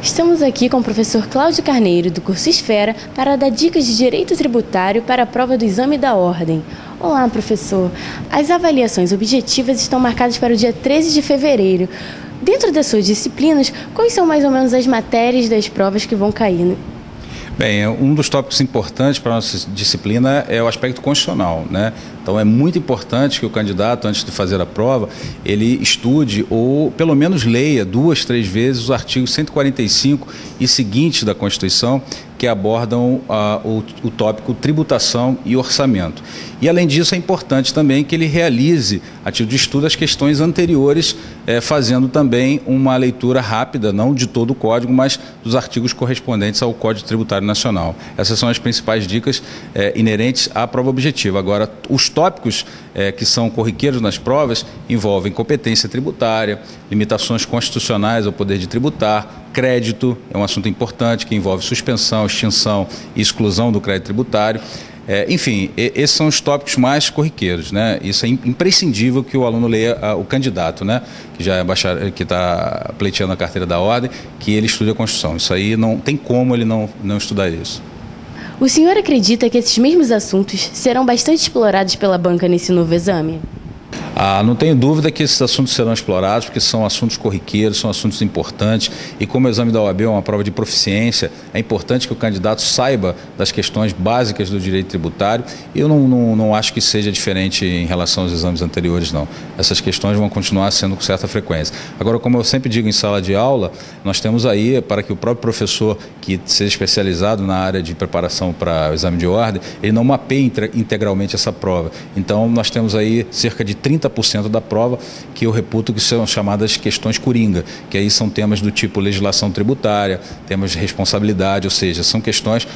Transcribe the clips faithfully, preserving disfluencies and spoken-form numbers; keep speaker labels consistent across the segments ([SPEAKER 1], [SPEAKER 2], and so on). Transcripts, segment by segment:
[SPEAKER 1] Estamos aqui com o professor Cláudio Carneiro, do curso Esfera, para dar dicas de direito tributário para a prova do exame da ordem. Olá, professor. As avaliações objetivas estão marcadas para o dia treze de fevereiro. Dentro das suas disciplinas, quais são mais ou menos as matérias das provas que vão cair?
[SPEAKER 2] Bem, um dos tópicos importantes para a nossa disciplina é o aspecto constitucional, né? Então é muito importante que o candidato, antes de fazer a prova, ele estude ou pelo menos leia duas, três vezes os artigos cento e quarenta e cinco e seguintes da Constituição, que abordam ah, o, o tópico tributação e orçamento. E além disso é importante também que ele realize, a título de estudo, as questões anteriores, eh, fazendo também uma leitura rápida, não de todo o código, mas dos artigos correspondentes ao Código Tributário Nacional. Essas são as principais dicas eh, inerentes à prova objetiva. Agora, os tópicos eh, que são corriqueiros nas provas envolvem competência tributária, limitações constitucionais ao poder de tributar, crédito, é um assunto importante que envolve suspensão, extinção e exclusão do crédito tributário. É, enfim, esses são os tópicos mais corriqueiros, né? Isso é imprescindível que o aluno leia, a, o candidato, né? Que já é bachar, que está pleiteando a carteira da ordem, que ele estude a Constituição. Isso aí não tem como ele não, não estudar isso.
[SPEAKER 1] O senhor acredita que esses mesmos assuntos serão bastante explorados pela banca nesse novo exame?
[SPEAKER 2] Ah, não tenho dúvida que esses assuntos serão explorados, porque são assuntos corriqueiros, são assuntos importantes, e como o exame da O A B é uma prova de proficiência, é importante que o candidato saiba das questões básicas do direito tributário, e eu não, não, não acho que seja diferente em relação aos exames anteriores, não. Essas questões vão continuar sendo com certa frequência. Agora, como eu sempre digo em sala de aula, nós temos aí, para que o próprio professor que seja especializado na área de preparação para o exame de ordem, ele não mapeie integralmente essa prova. Então, nós temos aí cerca de trinta por cento da prova que eu reputo que são chamadas questões coringa, que aí são temas do tipo legislação tributária, temas de responsabilidade, ou seja, são questões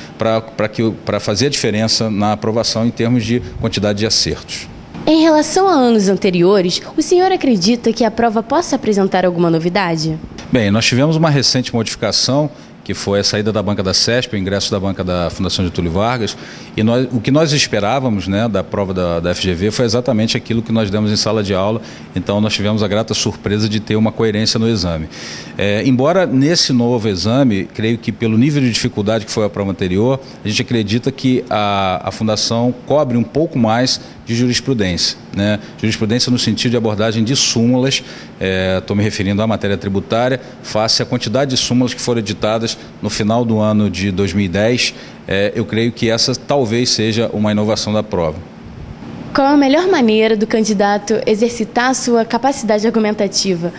[SPEAKER 2] para fazer a diferença na aprovação em termos de quantidade de acertos.
[SPEAKER 1] Em relação a anos anteriores, o senhor acredita que a prova possa apresentar alguma novidade?
[SPEAKER 2] Bem, nós tivemos uma recente modificação, que foi a saída da banca da CESP, o ingresso da banca da Fundação Getúlio Vargas, e nós, o que nós esperávamos, né, da prova da, da F G V foi exatamente aquilo que nós demos em sala de aula, então nós tivemos a grata surpresa de ter uma coerência no exame. É, embora nesse novo exame, creio que pelo nível de dificuldade que foi a prova anterior, a gente acredita que a, a Fundação cobre um pouco mais de jurisprudência, né? Jurisprudência no sentido de abordagem de súmulas, estou é, me referindo à matéria tributária, face à quantidade de súmulas que foram editadas no final do ano de dois mil e dez, é, eu creio que essa talvez seja uma inovação da prova.
[SPEAKER 1] Qual a melhor maneira do candidato exercitar a sua capacidade argumentativa?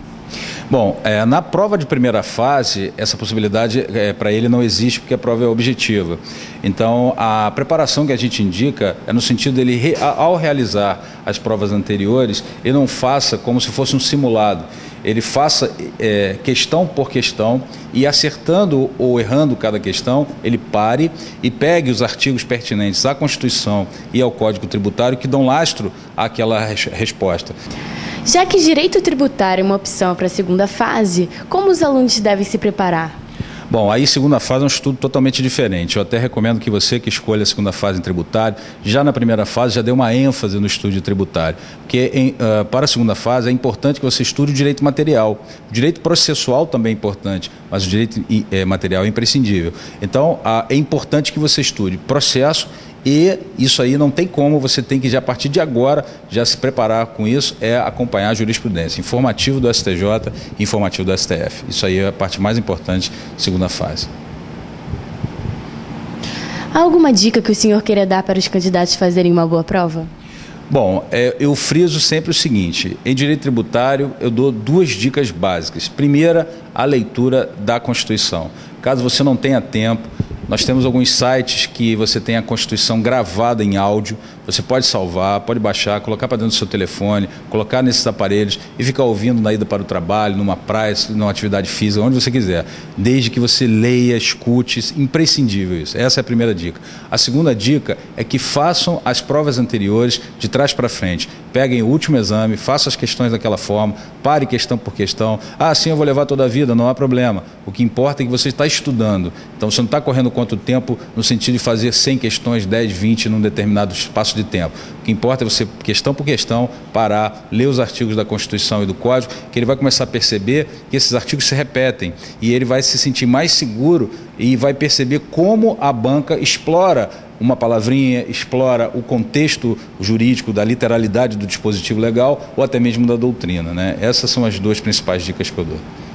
[SPEAKER 2] Bom, é, na prova de primeira fase, essa possibilidade é, para ele não existe, porque a prova é objetiva. Então, a preparação que a gente indica é no sentido dele, re, ao realizar as provas anteriores, ele não faça como se fosse um simulado. Ele faça é, questão por questão e, acertando ou errando cada questão, ele pare e pegue os artigos pertinentes à Constituição e ao Código Tributário que dão lastro àquela res, resposta.
[SPEAKER 1] Já que direito tributário é uma opção para a segunda fase, como os alunos devem se preparar?
[SPEAKER 2] Bom, aí segunda fase é um estudo totalmente diferente. Eu até recomendo que você que escolha a segunda fase em tributário, já na primeira fase já dê uma ênfase no estudo de tributário. Porque em, uh, para a segunda fase é importante que você estude o direito material. O direito processual também é importante, mas o direito é, material é imprescindível. Então, uh, é importante que você estude processo. E isso aí não tem como, você tem que já a partir de agora já se preparar com isso, é acompanhar a jurisprudência, informativo do S T J e informativo do S T F. Isso aí é a parte mais importante, segunda fase.
[SPEAKER 1] Há alguma dica que o senhor queira dar para os candidatos fazerem uma boa prova?
[SPEAKER 2] Bom, é, eu friso sempre o seguinte, em direito tributário eu dou duas dicas básicas. Primeira, a leitura da Constituição. Caso você não tenha tempo, nós temos alguns sites que você tem a Constituição gravada em áudio, você pode salvar, pode baixar, colocar para dentro do seu telefone, colocar nesses aparelhos e ficar ouvindo na ida para o trabalho, numa praia, numa atividade física, onde você quiser, desde que você leia, escute, imprescindível isso. Essa é a primeira dica. A segunda dica é que façam as provas anteriores de trás para frente. Peguem o último exame, façam as questões daquela forma, pare questão por questão. Ah, sim, eu vou levar toda a vida, não há problema. O que importa é que você está estudando. Então, você não está correndo contra quanto tempo, no sentido de fazer cem questões, dez, vinte, num determinado espaço de tempo. O que importa é você, questão por questão, parar, ler os artigos da Constituição e do Código, que ele vai começar a perceber que esses artigos se repetem e ele vai se sentir mais seguro e vai perceber como a banca explora uma palavrinha, explora o contexto jurídico da literalidade do dispositivo legal ou até mesmo da doutrina, né? Essas são as duas principais dicas que eu dou.